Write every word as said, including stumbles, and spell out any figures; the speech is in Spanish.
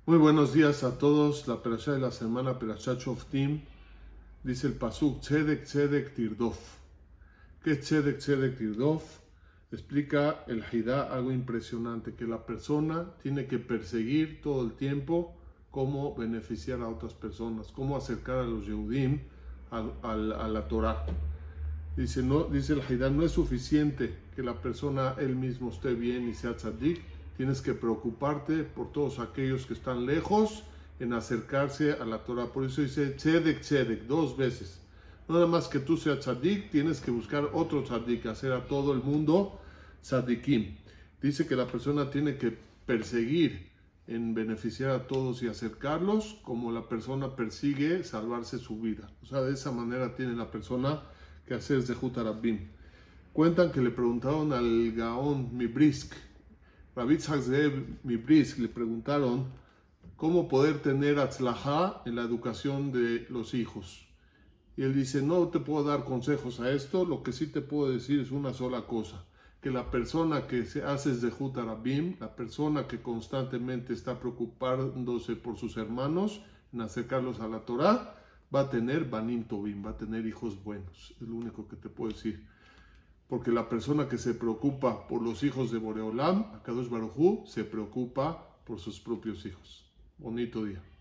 Muy buenos días a todos. La perashá de la semana, Perashat Shoftim, dice el pasuk Tzedek Tzedek Tirdof. ¿Qué es Tzedek Tzedek Tirdof? Explica el Haidá algo impresionante, que la persona tiene que perseguir todo el tiempo cómo beneficiar a otras personas, cómo acercar a los Yehudim a, a, a la Torah. Dice, no, dice el Haidá, no es suficiente que la persona él mismo esté bien y sea tzadik. Tienes que preocuparte por todos aquellos que están lejos en acercarse a la Torah. Por eso dice tzedek, tzedek, dos veces. No nada más que tú seas tzadik, tienes que buscar otro tzadik, hacer a todo el mundo tzadikim. Dice que la persona tiene que perseguir en beneficiar a todos y acercarlos, como la persona persigue salvarse su vida. O sea, de esa manera tiene la persona que hacer Zehut HaRabim. Cuentan que le preguntaron al Gaón Mibrisk, Rabbi Yitzhak Ze'ev Mibrisk, le preguntaron cómo poder tener atzlajá en la educación de los hijos. Y él dice, no te puedo dar consejos a esto, lo que sí te puedo decir es una sola cosa, que la persona que se hace Zehut HaRabim, la persona que constantemente está preocupándose por sus hermanos, en acercarlos a la Torah, va a tener banim tovim, va a tener hijos buenos. Es lo único que te puedo decir. Porque la persona que se preocupa por los hijos de Boreolam, Akadosh Baruj Hu, se preocupa por sus propios hijos. Bonito día.